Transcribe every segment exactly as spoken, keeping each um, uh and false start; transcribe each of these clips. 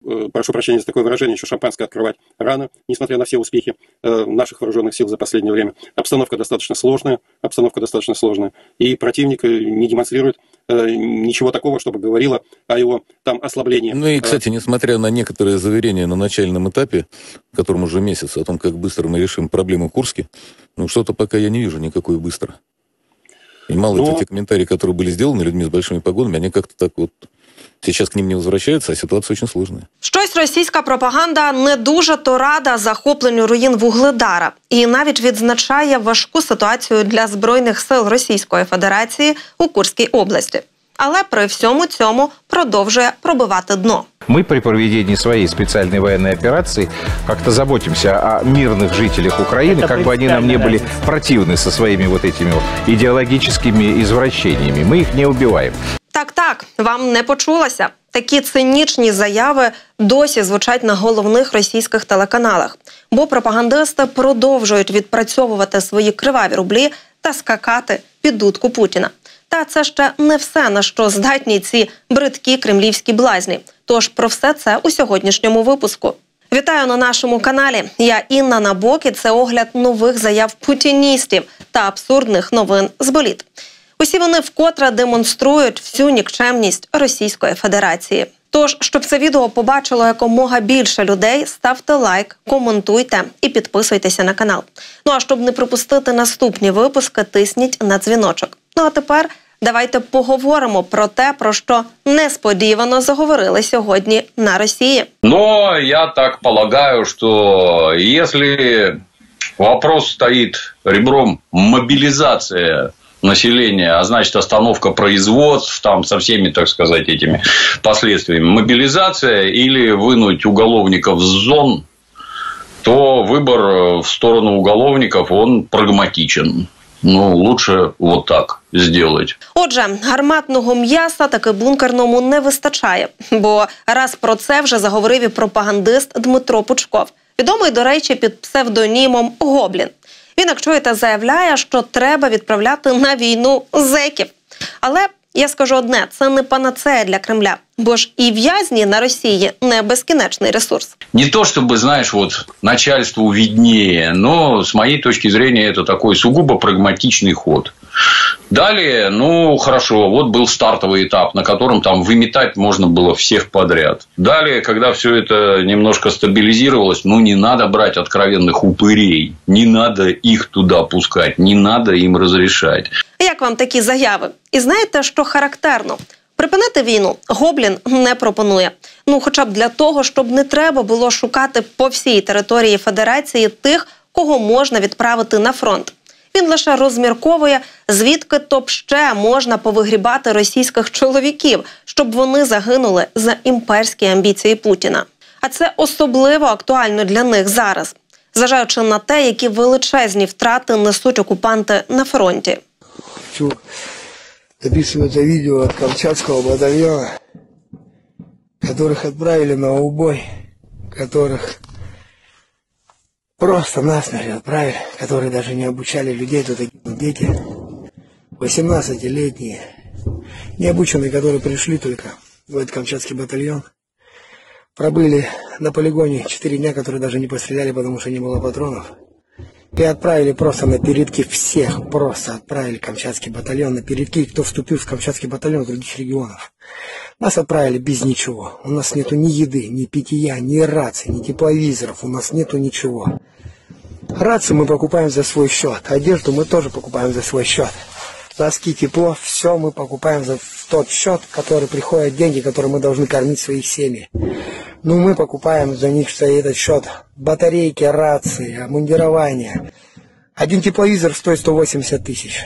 прошу прощения за такое выражение, еще шампанское открывать рано, несмотря на все успехи наших вооруженных сил за последнее время. Обстановка достаточно сложная, обстановка достаточно сложная, и противник не демонстрирует ничего такого, чтобы говорило о его там ослаблении. Ну и, кстати, несмотря на некоторые заверения на начальном этапе, которому уже месяц, о том, как быстро мы решим проблему в Курске, ну что-то пока я не вижу никакой быстро. И мало Но... те комментарии, которые были сделаны людьми с большими погонами, они как-то так вот сейчас к ним не возвращаются, а ситуация очень сложная. Щось російська пропаганда не дуже то рада захопленню руїн Вугледара і навіть відзначає важку ситуацію для Збройних сил Російської Федерації у Курській області. Але при всьому цьому продовжує пробивати дно. Мы при проведении своей специальной военной операции как-то заботимся о мирных жителях Украины, Это как бы они нам не были противны со своими вот этими вот идеологическими извращениями. Мы их не убиваем. Так-так, вам не почулося. Такі цинічні заяви досі звучать на головних російських телеканалах. Бо пропагандисти продовжують відпрацьовувати свої криваві рублі та скакати під дудку Путіна. Та це ще не все, на що здатні ці бридкі кремлівські блазні. Тож про все це у сьогоднішньому випуску. Вітаю на нашому каналі. Я Інна Набок і це огляд нових заяв путіністів та абсурдних новин з боліт. Усі вони вкотре демонструють всю нікчемність Російської Федерації. Тож, щоб це відео побачило якомога більше людей, ставте лайк, коментуйте і підписуйтеся на канал. Ну а щоб не пропустити наступні випуски, тисніть на дзвіночок. Ну а тепер давайте поговоримо про те, про що несподівано заговорили сьогодні на Росії. Но я так полагаю, что если вопрос стоит ребром мобилизация населения, а значит остановка производств, там со всеми, так сказать, этими последствиями, мобилизация или вынуть уголовников с зон, то выбор в сторону уголовников, он прагматичен. Ну, лучше вот так сделать. Отже, гарматного м'яса таки бункерному не вистачає. Бо раз про це вже заговорив і пропагандист Дмитро Пучков. Відомий, до речі, під псевдонімом Гоблін. Він, як чуєте, заявляє, що треба відправляти на війну зеків. Але я скажу одне, це не панацея для Кремля. Бо ж і в'язні на Росії не безкінечний ресурс. Не то, чтобы, знаешь, вот начальству виднее, но с моей точки зрения это такой сугубо прагматичный ход. Далее, ну, хорошо, вот был стартовый этап, на котором там выметать можно было всех подряд. Далее, когда все это немножко стабилизировалось, ну, не надо брать откровенных упырей, не надо их туда пускать, не надо им разрешать. Як вам такі заяви? І знаєте, що характерно? Припинити війну Гоблін не пропонує. Ну, хоча б для того, щоб не треба було шукати по всій території Федерації тих, кого можна відправити на фронт. Він лише розмірковує, звідки то ще можна повигрібати російських чоловіків, щоб вони загинули за імперські амбіції Путіна. А це особливо актуально для них зараз, зважаючи на те, які величезні втрати несуть окупанти на фронті. Записывается видео от Камчатского батальона, которых отправили на убой, которых просто насмерть отправили, которые даже не обучали людей, то такие дети, восемнадцатилетние, необученные, которые пришли только в этот Камчатский батальон, пробыли на полигоне четыре дня, которые даже не постреляли, потому что не было патронов. И отправили просто на передки всех, просто отправили Камчатский батальон на передки, кто вступил в Камчатский батальон других регионов. Нас отправили без ничего. У нас нету ни еды, ни питья, ни раций, ни тепловизоров, у нас нету ничего. Рации мы покупаем за свой счет, одежду мы тоже покупаем за свой счет. Носки, тепло, все мы покупаем за тот счет, который приходят деньги, которые мы должны кормить своих семей. Ну, мы покупаем за них, за этот счет, батарейки, рации, обмундирование. Один тепловизор стоит сто восемьдесят тысяч.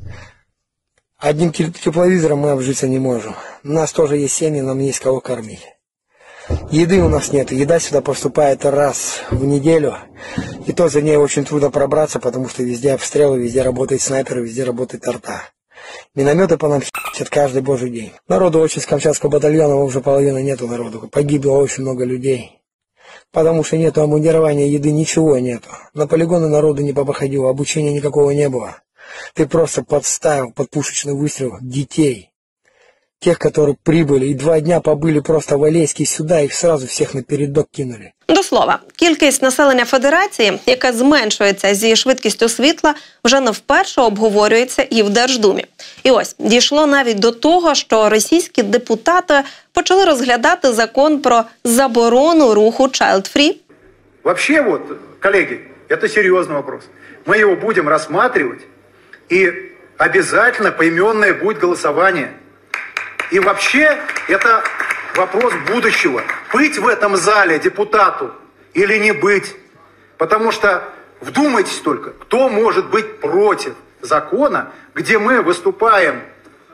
Одним тепловизором мы обжиться не можем. У нас тоже есть семьи, нам есть кого кормить. Еды у нас нет. Еда сюда поступает раз в неделю. И то за ней очень трудно пробраться, потому что везде обстрелы, везде работают снайперы, везде работает арта. Минометы по нам хитят каждый божий день. Народу очень с Камчатского батальона уже половины нету народу. Погибло очень много людей. Потому что нету обмундирования, еды, ничего нету. На полигоны народу не походило, обучения никакого не было. Ты просто подставил под пушечный выстрел детей. тех, которые прибыли и два дня побыли просто в Алейске сюда, их сразу всех на передок кинули. До слова, кількість населення Федерації, яка зменшується зі швидкістю світла, вже не вперше обговорюється і в Держдумі. І ось, дійшло навіть до того, що російські депутати почали розглядати закон про заборону руху Child Free. Вообще вот, коллеги, это серьезный вопрос. Мы его будем рассматривать, и обязательно поименное будет голосование. И вообще это вопрос будущего. Быть в этом зале депутату или не быть. Потому что вдумайтесь только, кто может быть против закона, где мы выступаем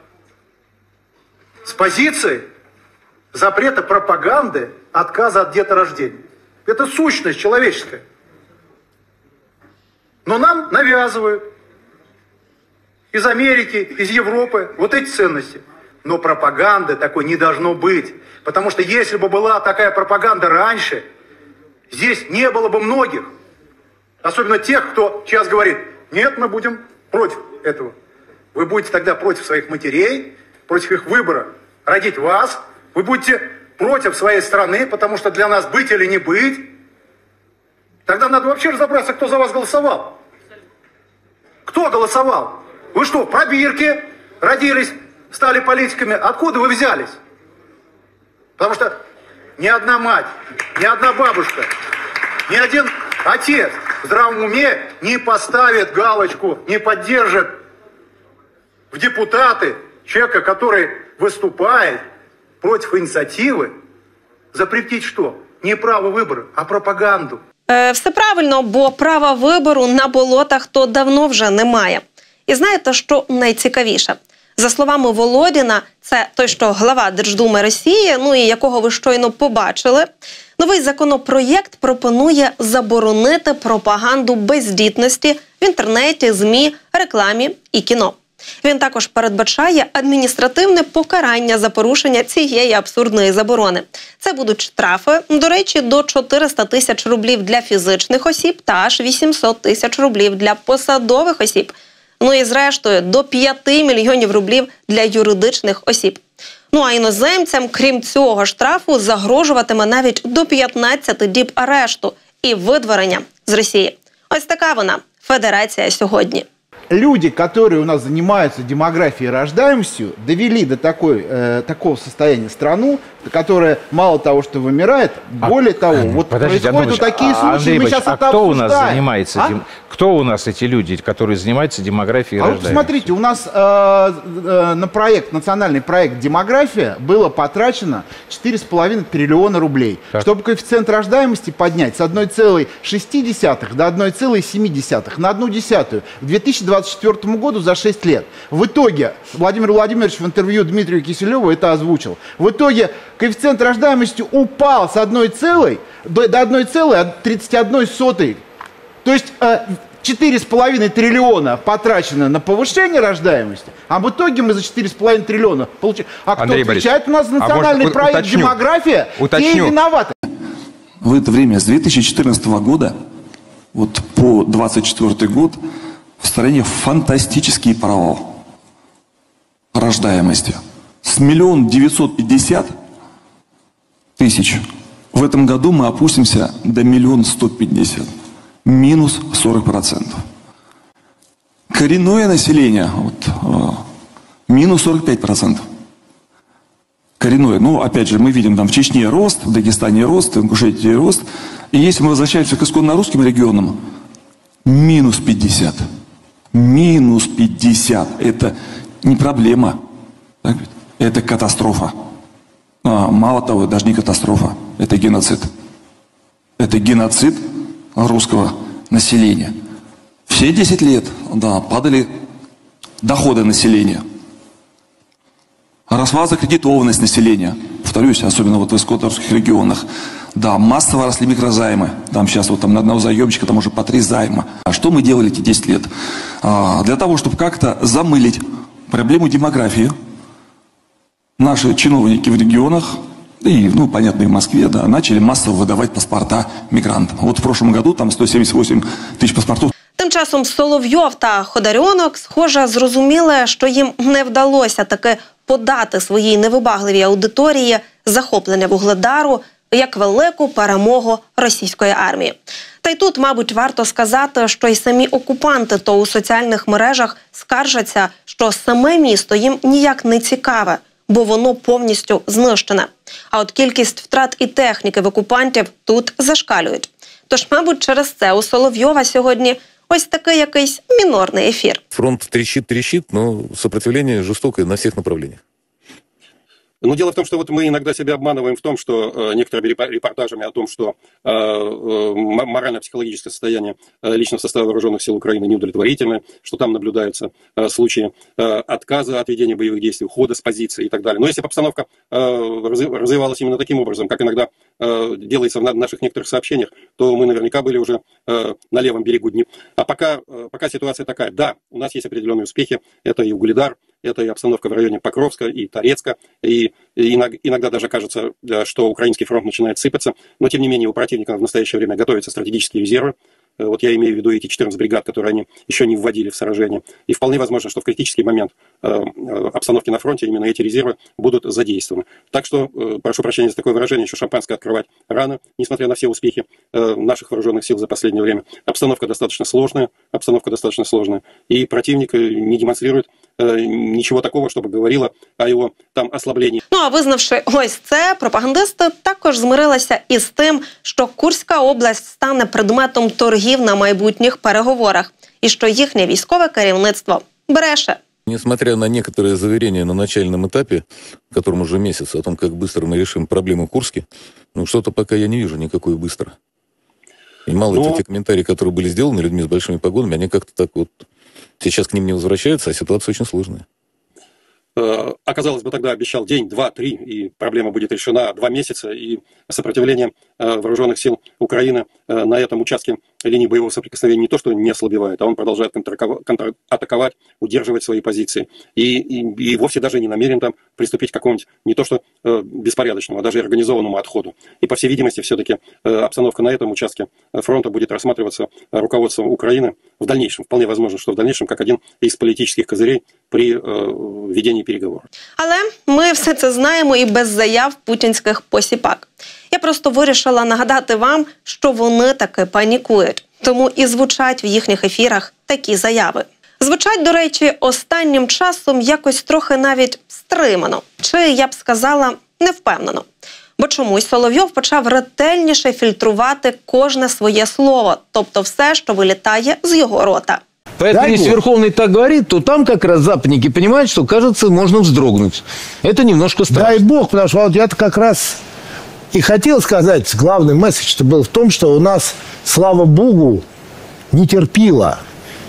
с позиции запрета пропаганды, отказа от деторождения. Это сущность человеческая. Но нам навязывают из Америки, из Европы вот эти ценности. Но пропаганды такой не должно быть. Потому что если бы была такая пропаганда раньше, здесь не было бы многих. Особенно тех, кто сейчас говорит, нет, мы будем против этого. Вы будете тогда против своих матерей, против их выбора родить вас. Вы будете против своей страны, потому что для нас быть или не быть. Тогда надо вообще разобраться, кто за вас голосовал. Кто голосовал? Вы что, в пробирке родились, стали политиками? Откуда вы взялись? Потому что ни одна мать, ни одна бабушка, ни один отец в здравом уме не поставит галочку, не поддержит в депутаты человека, который выступает против инициативы, запретить что? Не право выбора, а пропаганду. Е, все правильно, бо права вибору на болотах то давно вже немає. І знаєте, що найцікавіше? За словами Володіна, це той, що глава Держдуми Росії, ну і якого ви щойно побачили, новий законопроєкт пропонує заборонити пропаганду бездітності в інтернеті, ЗМІ, рекламі і кіно. Він також передбачає адміністративне покарання за порушення цієї абсурдної заборони. Це будуть штрафи, до речі, до чотириста тисяч рублів для фізичних осіб та аж вісімсот тисяч рублів для посадових осіб. Ну і зрештою, до п'яти мільйонів рублів для юридичних осіб. Ну а іноземцям, крім цього штрафу, загрожуватиме навіть до п'ятнадцяти діб арешту і видворення з Росії. Ось така вона, Федерація сьогодні. Люди, которые у нас занимаются демографией и рождаемостью, довели до такой, э, такого состояния страну, которая мало того, что вымирает, более а, того, вот подождите, происходят вот такие случаи, Андрей мы сейчас а это кто обсуждаем. у нас занимается, а? дем... кто у нас эти люди, которые занимаются демографией и а рождаемостью? Вот смотрите, у нас э, э, на проект, национальный проект «Демография» было потрачено четыре с половиной триллиона рублей, так. чтобы коэффициент рождаемости поднять с одной целой шести десятых до одной целой семи десятых на одну десятую к две тысячи двадцать четвёртому году за шесть лет. В итоге, Владимир Владимирович в интервью Дмитрию Киселеву это озвучил, в итоге коэффициент рождаемости упал с одной целой до, до одной целой тридцати одной сотой. То есть четыре с половиной триллиона потрачено на повышение рождаемости, а в итоге мы за четыре с половиной триллиона получаем. А кто Андрей отвечает? У нас национальный а может, проект уточню, «Демография», уточню. Те и виноваты. В это время, с две тысячи четырнадцатого года вот по двадцать четвёртый год, в стране фантастический провал рождаемости. С миллион девятьсот пятьдесят тысяч в этом году мы опустимся до миллион сто пятьдесят. Минус сорок процентов. Коренное население вот, минус сорок пять процентов. Коренное. Ну, опять же, мы видим там в Чечне рост, в Дагестане рост, в Ингушетии рост. И если мы возвращаемся к исконно русским регионам, минус пятьдесят. Минус пятьдесят. Это не проблема. Так? Это катастрофа. А, мало того, даже не катастрофа. Это геноцид. Это геноцид русского населения. Все десять лет, да, падали доходы населения. Росла закредитованность населения. Повторюсь, особенно вот в исконно-русских регионах. Да, массово росли микрозаймы. Там сейчас вот там на одного заемщика там уже по три займа. А что мы делали эти десять лет? А, для того, чтобы как-то замылить проблему демографии, наши чиновники в регионах, и, ну, понятно, и в Москве, да, начали массово выдавать паспорта мигрантам. Вот в прошлом году там сто семьдесят восемь тысяч паспортов. Тим часом Соловйов та Ходоренок, схоже, зрозуміли, що їм не вдалося таки подати своїй невибагливій аудиторії захоплення Вугледару як велику перемогу російської армії. Та й тут, мабуть, варто сказати, що й самі окупанти то у соціальних мережах скаржаться, що саме місто їм ніяк не цікаве, бо воно повністю знищене. А от кількість втрат і техніки в окупантів тут зашкалюють. Тож, мабуть, через це у Соловйова сьогодні ось такий якийсь мінорний ефір. Фронт трещит-трещит, но сопротивление жестокое на всех направлениях. Но дело в том, что вот мы иногда себя обманываем в том, что э, некоторыми репортажами о том, что э, э, морально-психологическое состояние э, личного состава вооруженных сил Украины неудовлетворительное, что там наблюдаются э, случаи э, отказа от ведения боевых действий, ухода с позиции и так далее. Но если бы обстановка э, развивалась именно таким образом, как иногда э, делается в наших некоторых сообщениях, то мы наверняка были уже э, на левом берегу Днепра. А пока, э, пока ситуация такая, да, у нас есть определенные успехи, это и Угледар, это и обстановка в районе Покровска, и Торецка, и иногда даже кажется, что украинский фронт начинает сыпаться, но тем не менее у противника в настоящее время готовятся стратегические резервы. Вот я имею в виду эти четырнадцать бригад, которые они еще не вводили в сражение. И вполне возможно, что в критический момент э, обстановки на фронте именно эти резервы будут задействованы. Так что, э, прошу прощения за такое выражение, еще шампанское открывать рано, несмотря на все успехи э, наших вооруженных сил за последнее время. Обстановка достаточно сложная, обстановка достаточно сложная. И противник не демонстрирует э, ничего такого, чтобы говорило о его там ослаблении. Ну а визнавши ось це, пропагандисти також змирилися із тим, що Курська область стане предметом торгів на майбутніх переговорах, і що їхнє військове керівництво бреше. Несмотря на некоторые заверения на начальном этапе, которым уже месяц, о том, как быстро мы решим проблему в Курске, ну что-то пока я не вижу никакой быстро. И мало Но... те комментарии, которые были сделаны людьми с большими погонами, они как-то так вот сейчас к ним не возвращаются, а ситуация очень сложная. Оказалось бы, тогда обещал день, два, три, и проблема будет решена два месяца, и сопротивление вооруженных сил Украины на этом участке линии боевого соприкосновения не то, что не ослабевает, а он продолжает контратаковать, удерживать свои позиции. И, и, и вовсе даже не намерен там приступить к какому-нибудь не то что беспорядочному, а даже организованному отходу. И, по всей видимости, все-таки обстановка на этом участке фронта будет рассматриваться руководством Украины в дальнейшем. Вполне возможно, что в дальнейшем как один из политических козырей при веденні переговорів. Але ми все це знаємо і без заяв путінських посіпак. Я просто вирішила нагадати вам, що вони таки панікують. Тому і звучать в їхніх ефірах такі заяви. Звучать, до речі, останнім часом якось трохи навіть стримано. Чи, я б сказала, невпевнено. Бо чомусь Соловйов почав ретельніше фільтрувати кожне своє слово. Тобто все, що вилітає з його рота. Поэтому, Дай если Бог. Верховный так говорит, то там как раз западники понимают, что, кажется, можно вздрогнуть. Это немножко страшно. Дай Бог, потому что вот я-то как раз и хотел сказать, главный месседж был в том, что у нас, слава Богу, не терпило.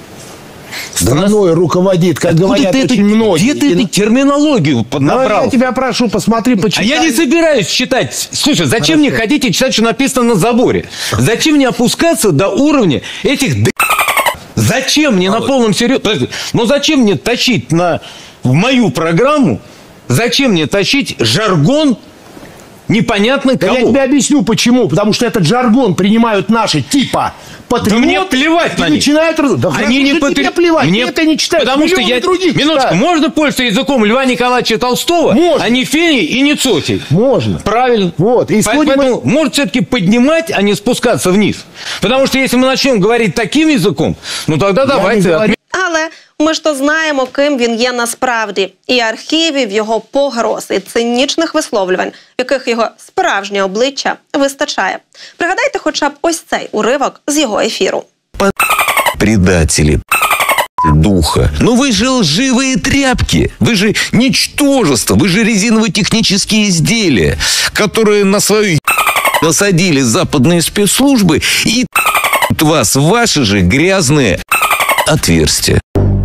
Страной руководит, как говорят ты очень это, многие. Где ты эту терминологию поднабрал? Ну, я тебя прошу, посмотри, почитай. А я не собираюсь читать. Слушай, зачем Хорошо. Мне хотите читать, что написано на заборе? Зачем мне опускаться до уровня этих... Зачем мне на полном серьезе... Ну зачем мне тащить на... в мою программу, зачем мне тащить жаргон непонятно кого? Да я тебе объясню почему. Потому что этот жаргон принимают наши типа патриоты. Да мне плевать на них. Начинают... Да они не патри... тебе плевать. Мне... Это не читают. Потому что я... других Минуточку, читают. Можно пользоваться языком Льва Николаевича Толстого, Можно. а не Фени и не Цоти? Можно. Правильно. Вот. И Поэтому мы... может все-таки поднимать, а не спускаться вниз. Потому что если мы начнем говорить таким языком, ну тогда я давайте... Говорю... Але ми ж то знаємо, ким він є насправді. І архівів його погроз, і цинічних висловлювань, в яких його справжнє обличчя вистачає. Пригадайте хоча б ось цей уривок з його ефіру. Предатели, духа. Но вы же лживые тряпки. Вы же ничтожество. Вы же резиново-технические изделия, которые на свою насадили западные спецслужбы и вас в ваши же грязные отверстия.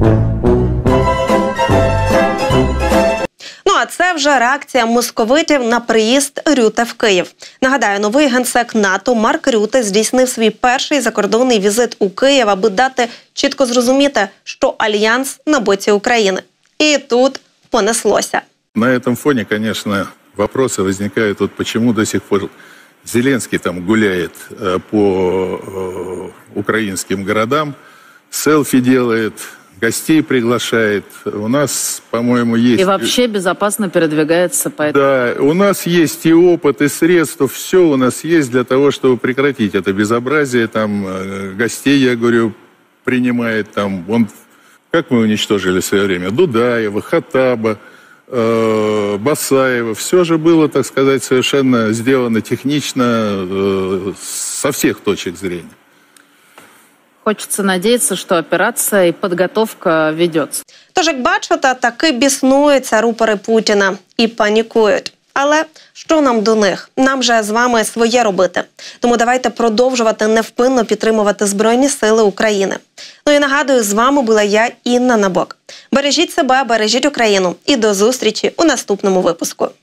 Ну а це вже реакція московитів на приїзд Рюте в Київ. Нагадаю, новий генсек НАТО Марк Рюте здійснив свій перший закордонний візит у Київ, аби дати чітко зрозуміти, що альянс на боці України. І тут понеслося. На этом фоне, конечно, вопросы возникают, вот почему до сих пор Зеленский там гуляет по украинским городам, селфи делает, гостей приглашает. У нас, по-моему, есть... И вообще безопасно передвигается по этому. Да, у нас есть и опыт, и средства, все у нас есть для того, чтобы прекратить это безобразие. Там гостей, я говорю, принимает там... Он, как мы уничтожили в свое время? Дудаева, Хаттаба, э, Басаева. Все же было, так сказать, совершенно сделано технично э, со всех точек зрения. Хочеться надіятися, що операція і підготовка ведеться. Тож, як бачите, таки біснуються рупори Путіна і панікують. Але що нам до них? Нам же з вами своє робити. Тому давайте продовжувати невпинно підтримувати Збройні Сили України. Ну і нагадую, з вами була я, Інна Набок. Бережіть себе, бережіть Україну і до зустрічі у наступному випуску.